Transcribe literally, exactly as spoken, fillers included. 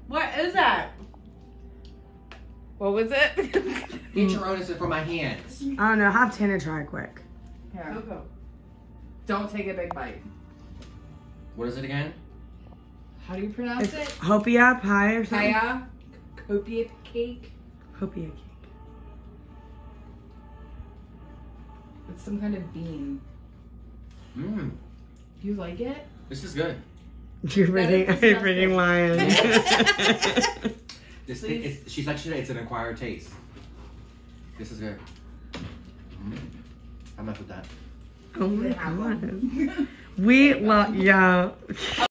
What is that? What was it? Eat your own for my hands. I don't know. Have Tana try quick. Here. Cocoa. Don't take a big bite. What is it again? How do you pronounce It's it? Hopia pie or something. Hopia? Hopia cake? Hopia cake. It's some kind of bean. Mmm. Do you like it? This is good. You're freaking, is you're freaking lying. This thing, it's, she's like she said, it's an acquired taste. This is good. Mm. I'm up with that. Oh my god. We love, yeah.